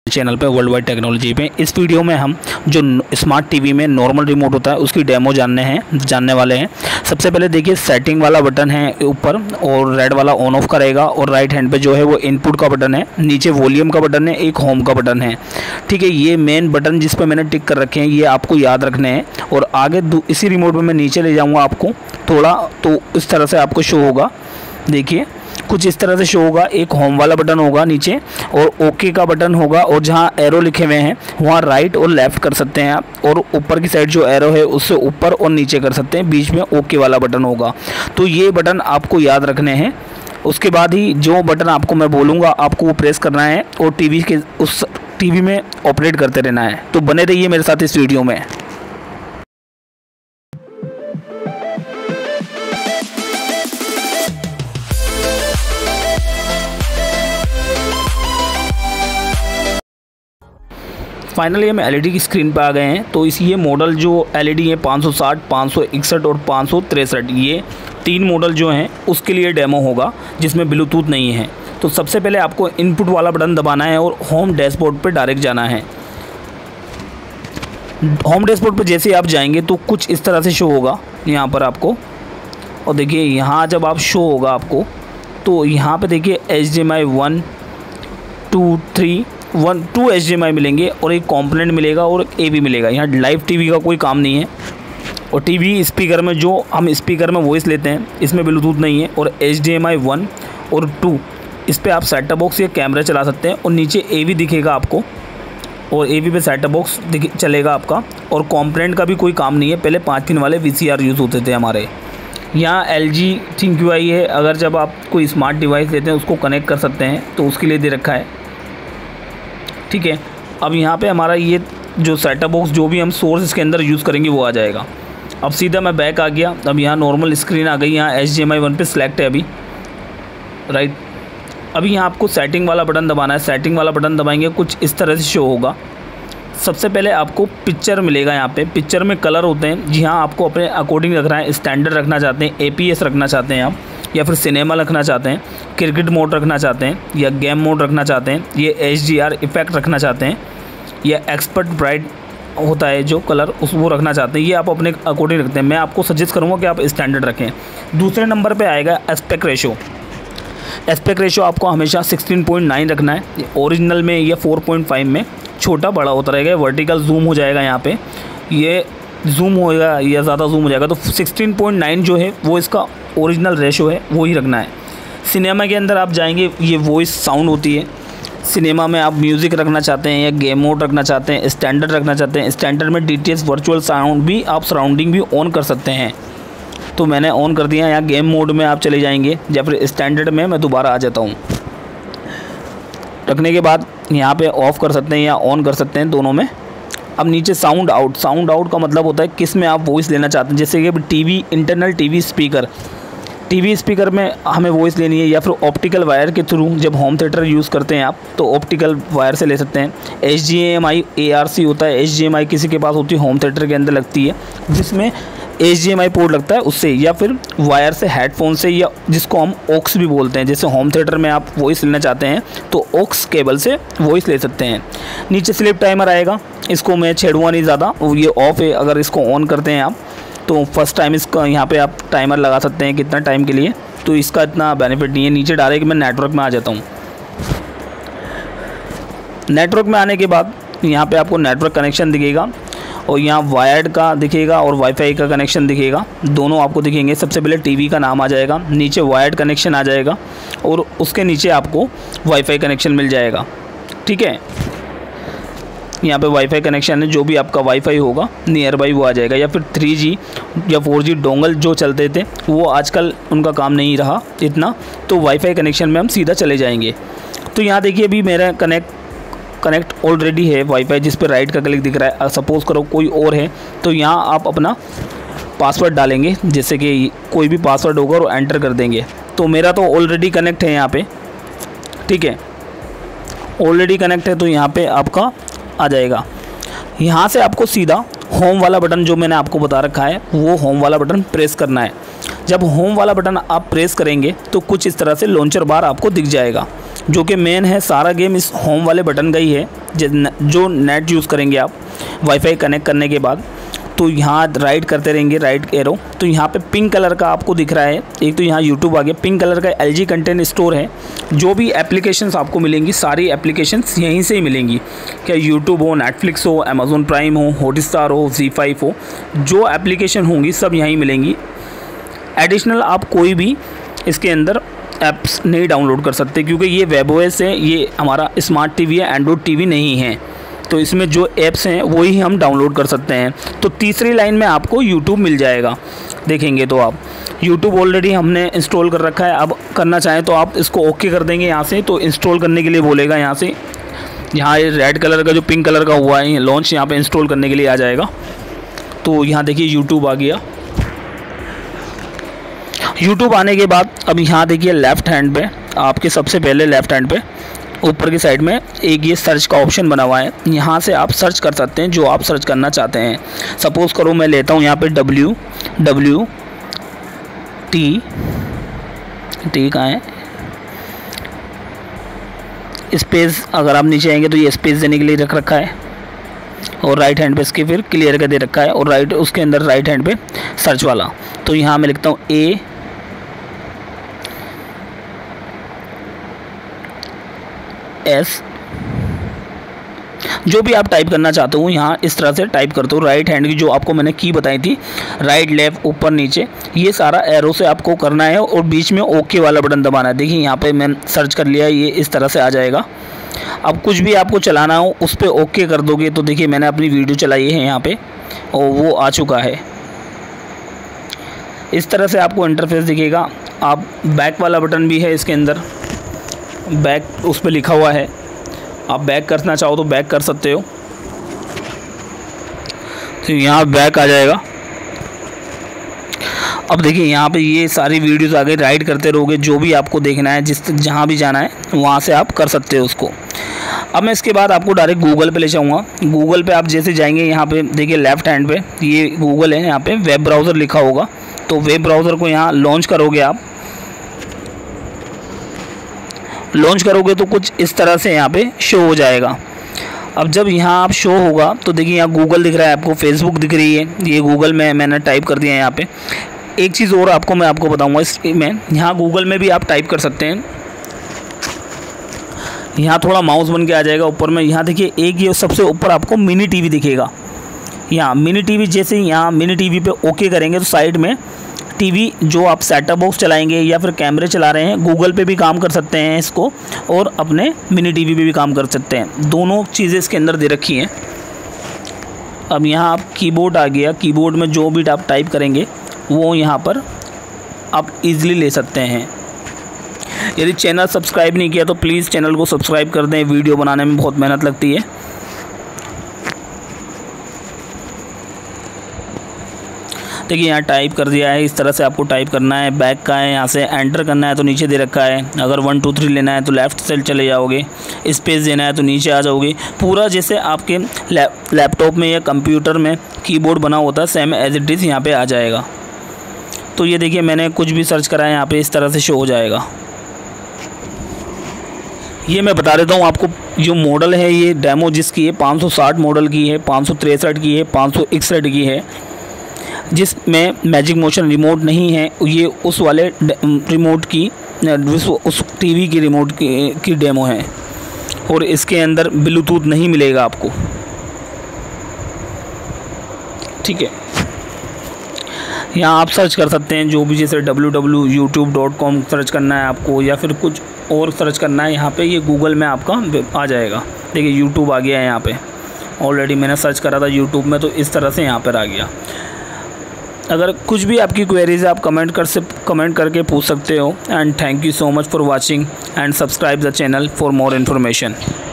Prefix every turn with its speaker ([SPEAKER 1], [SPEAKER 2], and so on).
[SPEAKER 1] Channel पे world wide technology पे। इस वीडियो में हम जो स्मार्ट टीवी में नॉर्मल रिमोट होता है उसकी डेमो जानने वाले हैं। सबसे पहले देखिए, सेटिंग वाला बटन है ऊपर और रेड वाला ऑन ऑफ का रहेगा, और राइट हैंड पे जो है वो इनपुट का बटन है, नीचे वॉल्यूम का बटन है, एक होम का बटन है। ठीक है, ये मेन बटन जिस पे मैंने टिक कर रखे हैं ये आपको याद रखने हैं। और आगे इसी रिमोट में मैं नीचे ले जाऊँगा आपको थोड़ा, तो इस तरह से आपको शो होगा। देखिए कुछ इस तरह से शो होगा। एक होम वाला बटन होगा नीचे, और ओके का बटन होगा, और जहाँ एरो लिखे हुए हैं वहाँ राइट और लेफ़्ट कर सकते हैं आप, और ऊपर की साइड जो एरो है उससे ऊपर और नीचे कर सकते हैं। बीच में ओके वाला बटन होगा। तो ये बटन आपको याद रखने हैं। उसके बाद ही जो बटन आपको मैं बोलूँगा आपको वो प्रेस करना है, और उस टीवी में ऑपरेट करते रहना है। तो बने रहिए मेरे साथ इस वीडियो में। फाइनली हम एलईडी की स्क्रीन पे आ गए हैं। तो ये मॉडल जो एलईडी है 560, 561 और 563, ये 3 मॉडल जो हैं उसके लिए डेमो होगा जिसमें ब्लूटूथ नहीं है। तो सबसे पहले आपको इनपुट वाला बटन दबाना है और होम डैशबोर्ड पे डायरेक्ट जाना है। होम डैशबोर्ड पे जैसे आप जाएंगे तो कुछ इस तरह से शो होगा यहाँ पर आपको। और देखिए यहाँ जब आप शो होगा आपको, तो यहाँ पर देखिए HDMI 1, 2, 3 2 HDMI मिलेंगे, और एक कंपोनेंट मिलेगा और एक AV मिलेगा। यहाँ लाइव टीवी का कोई काम नहीं है। और टीवी स्पीकर में जो हम स्पीकर में वॉइस लेते हैं इसमें ब्लूटूथ नहीं है। और HDMI 1 और 2 इस पर आप सेट टॉप बॉक्स या कैमरा चला सकते हैं। और नीचे AV दिखेगा आपको, और AV पे सेट टॉप बॉक्स चलेगा आपका। और कंपोनेंट का भी कोई काम नहीं है। पहले 5 पिन वाले VCR यूज़ होते थे हमारे। यहाँ LG ThinQ है, अगर जब आप कोई स्मार्ट डिवाइस लेते हैं उसको कनेक्ट कर सकते हैं, तो उसके लिए दे रखा है। ठीक है, अब यहाँ पे हमारा ये जो सेटअप बॉक्स जो भी हम सोर्स इसके अंदर यूज़ करेंगे वो आ जाएगा। अब सीधा मैं बैक आ गया। अब यहाँ नॉर्मल स्क्रीन आ गई। यहाँ HDMI 1 पे सिलेक्ट है अभी, राइट। अभी यहाँ आपको सेटिंग वाला बटन दबाना है। सेटिंग वाला बटन दबाएंगे कुछ इस तरह से शो होगा। सबसे पहले आपको पिक्चर मिलेगा। यहाँ पे पिक्चर में कलर होते हैं, जी हाँ, आपको अपने अकॉर्डिंग रखना है। स्टैंडर्ड रखना चाहते हैं, APS रखना चाहते हैं आप, या फिर सिनेमा रखना चाहते हैं, क्रिकेट मोड रखना चाहते हैं, या गेम मोड रखना चाहते हैं, ये HDR इफेक्ट रखना चाहते हैं, या एक्सपर्ट ब्राइट होता है जो कलर वो रखना चाहते हैं। ये आप अपने अकॉर्डिंग रखते हैं। मैं आपको सजेस्ट करूँगा कि आप स्टैंडर्ड रखें। दूसरे नंबर पे आएगा एस्पेक्ट रेशो। एस्पेक्ट रेशो आपको हमेशा 16.9 रखना है। ओरिजिनल में या 4.5 में छोटा बड़ा होता रहेगा। वर्टिकल जूम हो जाएगा, यहाँ पे ये जूम होएगा या ज़्यादा जूम हो जाएगा। तो 16.9 जो है वो इसका ओरिजिनल रेशो है, वो ही रखना है। सिनेमा के अंदर आप जाएंगे, ये वॉइस साउंड होती है। सिनेमा में आप म्यूज़िक रखना चाहते हैं या गेम मोड रखना चाहते हैं, स्टैंडर्ड रखना चाहते हैं। स्टैंडर्ड में DTS वर्चुअल साउंड भी आप सराउंडिंग भी ऑन कर सकते हैं। तो मैंने ऑन कर दिया। यहाँ गेम मोड में आप चले जाएंगे, या फिर स्टैंडर्ड में मैं दोबारा आ जाता हूँ। रखने के बाद यहाँ पे ऑफ़ कर सकते हैं या ऑन कर सकते हैं, दोनों में। अब नीचे साउंड आउट। साउंड आउट का मतलब होता है किस में आप वॉइस लेना चाहते हैं। जैसे कि टीवी, इंटरनल टीवी स्पीकर में हमें वॉइस लेनी है, या फिर ऑप्टिकल वायर के थ्रू जब होम थिएटर यूज़ करते हैं आप, तो ऑप्टिकल वायर से ले सकते हैं। HDMI ARC होता है। HDMI किसी के पास होती है, होम थिएटर के अंदर लगती है, जिसमें HDMI पोर्ट लगता है उससे, या फिर वायर से, हेडफोन से, या जिसको हम ऑक्स भी बोलते हैं। जैसे होम थिएटर में आप वॉइस लेना चाहते हैं तो ऑक्स केबल से वॉइस ले सकते हैं। नीचे स्लिप टाइमर आएगा, इसको मैं छेड़ूंगा नहीं ज़्यादा, ये ऑफ है। अगर इसको ऑन करते हैं आप तो फर्स्ट टाइम इसका यहाँ पे आप टाइमर लगा सकते हैं कितना टाइम के लिए, तो इसका इतना बेनिफिट नहीं है। नीचे डायरेक्ट मैं नेटवर्क में आ जाता हूँ। नेटवर्क में आने के बाद यहाँ पे आपको नेटवर्क कनेक्शन दिखेगा, और यहाँ वायर्ड का दिखेगा और वाईफाई का कनेक्शन दिखेगा, दोनों आपको दिखेंगे। सबसे पहले टीवी का नाम आ जाएगा, नीचे वायर्ड कनेक्शन आ जाएगा, और उसके नीचे आपको वाईफाई कनेक्शन मिल जाएगा। ठीक है, यहाँ पे वाईफाई कनेक्शन है, जो भी आपका वाईफाई होगा नियर बाई वो आ जाएगा। या फिर 3G या 4G डोंगल जो चलते थे वो आजकल उनका काम नहीं रहा इतना, तो वाईफाई कनेक्शन में हम सीधा चले जाएंगे। तो यहाँ देखिए अभी मेरा कनेक्ट ऑलरेडी है वाईफाई, जिस पर राइट का क्लिक दिख रहा है। सपोज़ करो कोई और है, तो यहाँ आप अपना पासवर्ड डालेंगे, जैसे कि कोई भी पासवर्ड होगा और एंटर कर देंगे। तो मेरा तो ऑलरेडी कनेक्ट है यहाँ पे। ठीक है, ऑलरेडी कनेक्ट है, तो यहाँ पे आपका आ जाएगा। यहाँ से आपको सीधा होम वाला बटन जो मैंने आपको बता रखा है वो होम वाला बटन प्रेस करना है। जब होम वाला बटन आप प्रेस करेंगे तो कुछ इस तरह से लॉन्चर बार आपको दिख जाएगा। जो कि मेन है, सारा गेम इस होम वाले बटन का ही है। जो नेट यूज़ करेंगे आप वाईफाई कनेक्ट करने के बाद, तो यहाँ राइट करते रहेंगे, राइट एरो, तो यहाँ पे पिंक कलर का आपको दिख रहा है। एक तो यहाँ यूट्यूब आ गया, पिंक कलर का LG कंटेंट स्टोर है। जो भी एप्लीकेशंस आपको मिलेंगी, सारी एप्लीकेशंस यहीं से ही मिलेंगी। क्या यूट्यूब हो, नेटफ्लिक्स हो, अमेज़ॉन प्राइम हो, हॉटस्टार हो, ZEE5 हो, जो एप्लीकेशन होंगी सब यहीं मिलेंगी। एडिशनल आप कोई भी इसके अंदर ऐप्स नहीं डाउनलोड कर सकते, क्योंकि ये वेबओएस है, ये हमारा स्मार्ट टीवी है, एंड्रॉयड टीवी नहीं है। तो इसमें जो ऐप्स हैं वही हम डाउनलोड कर सकते हैं। तो तीसरी लाइन में आपको यूट्यूब मिल जाएगा। देखेंगे तो आप यूट्यूब ऑलरेडी हमने इंस्टॉल कर रखा है। अब करना चाहें तो आप इसको ओके कर देंगे यहाँ से, तो इंस्टॉल करने के लिए बोलेगा यहाँ से। यहाँ ये रेड कलर का जो पिंक कलर का हुआ है लॉन्च, यहाँ पे इंस्टॉल करने के लिए आ जाएगा। तो यहाँ देखिए यूट्यूब आ गया। यूट्यूब आने के बाद अब यहाँ देखिए लेफ़्ट हैंड पे, आपके सबसे पहले लेफ़्ट हैंड पे ऊपर की साइड में एक ये सर्च का ऑप्शन बना हुआ है। यहाँ से आप सर्च कर सकते हैं जो आप सर्च करना चाहते हैं। सपोज़ करो मैं लेता हूँ यहाँ पे टी कहाँ है, स्पेस, अगर आप नीचे आएंगे तो ये स्पेस देने के लिए रख रखा है, और राइट हैंड पे इसके फिर क्लियर का दे रखा है, और राइट उसके अंदर राइट हैंड पे सर्च वाला। तो यहाँ मैं लिखता हूँ AS, जो भी आप टाइप करना चाहते हो यहाँ इस तरह से टाइप करते हो। राइट हैंड की जो आपको मैंने की बताई थी, राइट लेफ़्ट ऊपर नीचे, ये सारा एरो से आपको करना है, और बीच में ओके वाला बटन दबाना है। देखिए यहाँ पे मैंने सर्च कर लिया, ये इस तरह से आ जाएगा। अब कुछ भी आपको चलाना हो उस पर ओके कर दोगे, तो देखिए मैंने अपनी वीडियो चलाई है यहाँ पे और वो आ चुका है। इस तरह से आपको इंटरफेस दिखेगा। आप बैक वाला बटन भी है इसके अंदर, बैक उस पर लिखा हुआ है, आप बैक करना चाहो तो बैक कर सकते हो। तो यहाँ बैक आ जाएगा। अब देखिए यहाँ पे ये सारी वीडियोस आ गई, राइट करते रहोगे, जो भी आपको देखना है, जहाँ भी जाना है वहाँ से आप कर सकते हो उसको। अब मैं इसके बाद आपको डायरेक्ट गूगल पे ले जाऊँगा। गूगल पे आप जैसे जाएंगे, यहाँ पे देखिए लेफ़्ट हैंड पे ये गूगल है, यहाँ पे वेब ब्राउज़र लिखा होगा। तो वेब ब्राउज़र को यहाँ लॉन्च करोगे आप। लॉन्च करोगे तो कुछ इस तरह से यहाँ पे शो हो जाएगा। अब जब यहाँ आप शो होगा तो देखिए यहाँ गूगल दिख रहा है आपको, फेसबुक दिख रही है, ये गूगल में मैंने टाइप कर दिया है यहाँ पे। एक चीज़ और मैं आपको बताऊँगा इसमें, यहाँ गूगल में भी आप टाइप कर सकते हैं। यहाँ थोड़ा माउस बन के आ जाएगा ऊपर में। यहाँ देखिए एक ये सबसे ऊपर आपको मिनी टीवी दिखेगा। यहाँ मिनी टीवी, जैसे यहाँ मिनी टीवी पे ओके करेंगे तो साइड में टीवी, जो आप सेटअप बॉक्स चलाएंगे या फिर कैमरे चला रहे हैं, गूगल पे भी काम कर सकते हैं इसको, और अपने मिनी टीवी पे भी काम कर सकते हैं। दोनों चीज़ें इसके अंदर दे रखी हैं। अब यहाँ आप कीबोर्ड आ गया, कीबोर्ड में जो भी आप टाइप करेंगे वो यहाँ पर आप इजीली ले सकते हैं। यदि चैनल सब्सक्राइब नहीं किया तो प्लीज़ चैनल को सब्सक्राइब कर दें, वीडियो बनाने में बहुत मेहनत लगती है। देखिए यहाँ टाइप कर दिया है, इस तरह से आपको टाइप करना है। बैक का है, यहाँ से एंटर करना है तो नीचे दे रखा है। अगर 1 2 3 लेना है तो लेफ़्ट से चले जाओगे, स्पेस देना है तो नीचे आ जाओगे। पूरा जैसे आपके लैपटॉप में या कंप्यूटर में कीबोर्ड बना होता है, सेम एज इट इज़ यहाँ पे आ जाएगा। तो ये देखिए मैंने कुछ भी सर्च करा है, यहाँ पे इस तरह से शो हो जाएगा। ये मैं बता देता हूँ आपको, जो मॉडल है ये डेमो जिसकी है 560 मॉडल की है, 563 की है, 561 की है, जिसमें मैजिक मोशन रिमोट नहीं है। ये उस वाले रिमोट की, उस टीवी की रिमोट की डेमो है, और इसके अंदर ब्लूटूथ नहीं मिलेगा आपको, ठीक है। यहाँ आप सर्च कर सकते हैं जो भी, जैसे www.youtube.com सर्च करना है आपको, या फिर कुछ और सर्च करना है। यहाँ पे ये गूगल में आपका आ जाएगा। देखिए यूट्यूब आ गया है, यहाँ पे ऑलरेडी मैंने सर्च करा था यूट्यूब में, तो इस तरह से यहाँ पर आ गया। अगर कुछ भी आपकी क्वेरीज है आप कमेंट करके पूछ सकते हो। And thank you so much for watching and subscribe the channel for more information.